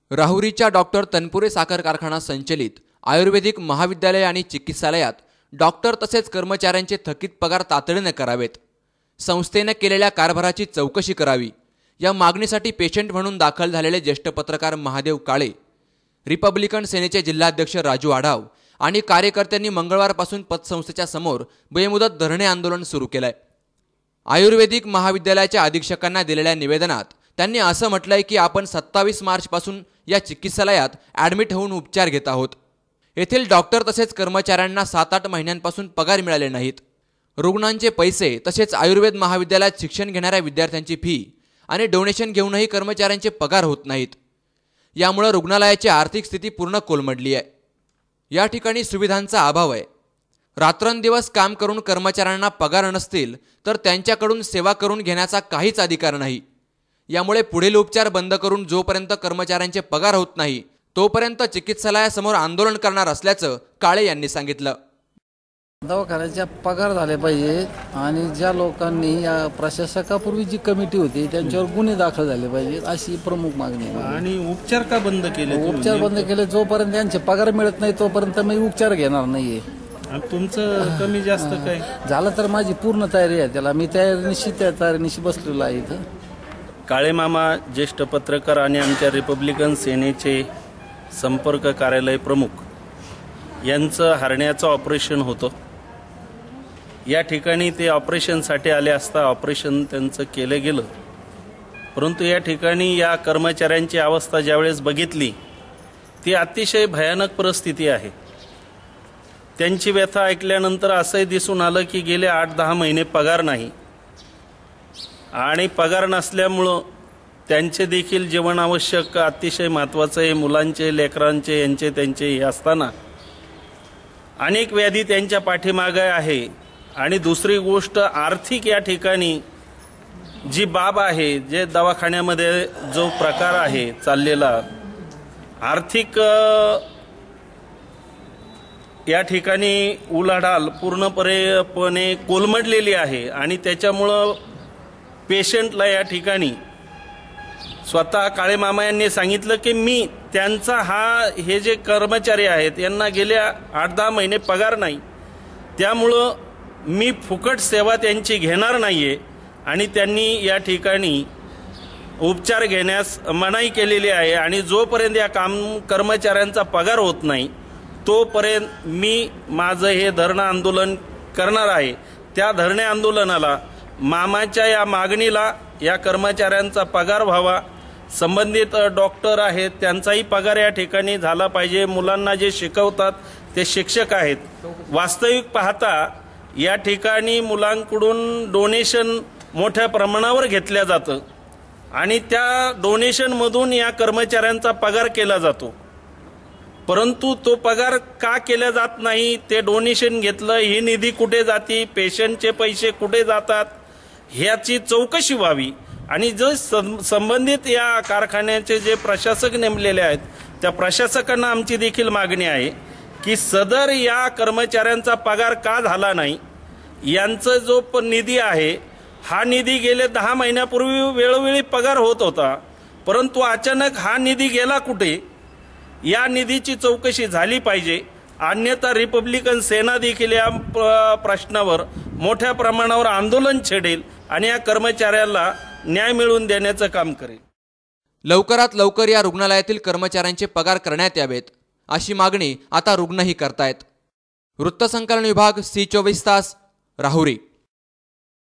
राहुरीच्या doctor Tanpure साखर कारखाना संचलित आयुर्वेदिक महाविद्यालय आणि चिकित्सालयात डॉक्टर तसेच कर्मचाऱ्यांचे थकीत पगार तातडीने करावेत, संस्थेने केलेल्या कारभाराची चौकशी करावी या मागणीसाठी पेशंट म्हणून दाखल झालेले ज्येष्ठ पत्रकार महादेव काळे, रिपब्लिकन सेनेचे जिल्हाध्यक्ष राजू आढाव आणि कार्यकर्त्यांनी मंगळवारपासून पतसंस्थेच्या समोर बेमुदत धरणे आंदोलन सुरू केलंय। आयुर्वेदिक महाविद्यालयाच्या अधीक्षकांना दिलेल्या निवेदनात त्यांनी असं म्हटलंय की आपण 27 मार्चपासून या चिकित्सालयात ॲडमिट होऊन उपचार घेत आहोत। येथील डॉक्टर तसेच कर्मचाऱ्यांना 7-8 महिन्यांपासून पगार मिळाले नाहीत। रुग्णांचे पैसे तसेच आयुर्वेद महाविद्यालयात शिक्षण घेणाऱ्या विद्यार्थ्यांची फी आणि डोनेशन घेऊनही कर्मचाऱ्यांचे पगार होत नाहीत। यामुळे रुग्णालयाची आर्थिक स्थिती पूर्ण कोलमडली आहे। या ठिकाणी सुविधांचा अभाव आहे। रात्रंदिवस काम करून कर्मचाऱ्यांना पगार नसतील तर त्यांच्याकडून सेवा करून घेण्याचा काहीच अधिकार नाही। यामुळे पुढील उपचार बंद करून जोपर्यंत कर्मचाऱ्यांचे पगार होत नाही तोपर्यंत चिकित्सालयासमोर आंदोलन करणार असल्याचं काळे यांनी सांगितलं। दवाखान्याचा पगार झाले पाहिजे आणि ज्या लोकांनी या प्रशासकापूर्वी जी कमिटी होती त्यांच्यावर गुन्हे दाखल झाले पाहिजेत अशी प्रमुख मागणी आहे। आणि उपचार का बंद केले? उपचार बंद केले जोपर्यंत त्यांचे पगार मिळत नाही तोपर्यंत मी उपचार घेणार नाहीये। तुमचं कमी जास्त काय झालं तर माझी पूर्ण तयारी आहे, त्याला मी तयारीनिशी बसलेलो आहे इथं। काळे मामा ज्येष्ठ पत्रकार आणि आमच्या रिपब्लिकन सेनेचे संपर्क कार्यालय प्रमुख यांचं हरण्याचं ऑपरेशन होतं। या ठिकाणी ते ऑपरेशनसाठी आले असता ऑपरेशन त्यांचं केलं गेलं, परंतु या ठिकाणी या कर्मचाऱ्यांची अवस्था ज्यावेळेस बघितली ती अतिशय भयानक परिस्थिती आहे। त्यांची व्यथा ऐकल्यानंतर असंही दिसून आलं की गेले 8-10 महिने पगार नाही आणि पगार नसल्यामुळं त्यांचे देखील जीवनावश्यक अतिशय महत्त्वाचं आहे, मुलांचे लेकरांचे यांचे त्यांचे हे असताना अनेक व्याधी त्यांच्या पाठीमागे आहे। आणि दुसरी गोष्ट आर्थिक या ठिकाणी जी बाब आहे, जे दवाखान्यामध्ये जो प्रकार आहे चाललेला आर्थिक या ठिकाणी उलाढाल पूर्णपणे कोलमडलेली आहे आणि त्याच्यामुळं पेशंटला या ठिकाणी स्वतः काळे मामा यांनी सांगितलं की मी त्यांचा हे जे कर्मचारी आहेत यांना गेल्या 8-10 महिने पगार नाही, त्यामुळं मी फुकट सेवा त्यांची घेणार नाहीये आणि त्यांनी या ठिकाणी उपचार घेण्यास मनाई केलेली आहे आणि जोपर्यंत या कर्मचाऱ्यांचा पगार होत नाही तोपर्यंत मी माझं हे धरणं आंदोलन करणार आहे। त्या धरणे आंदोलनाला मामाच्या या मागणीला या कर्मचाऱ्यांचा पगार व्हावा, संबंधित डॉक्टर आहेत त्यांचाही पगार या ठिकाणी झाला पाहिजे, मुलांना जे शिकवतात ते शिक्षक आहेत। वास्तविक पाहता या ठिकाणी मुलांकडून डोनेशन मोठ्या प्रमाणावर घेतल्या जातं आणि त्या डोनेशनमधून या कर्मचाऱ्यांचा पगार केला जातो, परंतु तो पगार का केला जात नाही, ते डोनेशन घेतलं ही निधी कुठे जाते, पेशंटचे पैसे कुठे जातात ह्याची चौकशी व्हावी आणि जे संबंधित या कारखान्याचे जे प्रशासक नेमलेले आहेत त्या प्रशासकांना आमची देखील मागणी आहे की सदर या कर्मचाऱ्यांचा पगार का झाला नाही, यांचा जो निधी आहे हा निधी गेले 10 महिन्यापूर्वी वेळोवेळी पगार होत होता, परंतु अचानक हा निधी गेला कुठे या निधीची चौकशी झाली पाहिजे। अन्यथा रिपब्लिकन सेना देखील या प्रश्नावर मोठ्या प्रमाणावर आंदोलन छेडेल आणि या कर्मचाऱ्याला न्याय मिळवून देण्याचं काम करेल। लवकरात लवकर या रुग्णालयातील कर्मचाऱ्यांचे पगार करण्यात यावेत अशी मागणी आता रुग्णही करतायत। वृत्तसंकलन विभाग C24 तास, राहुरी।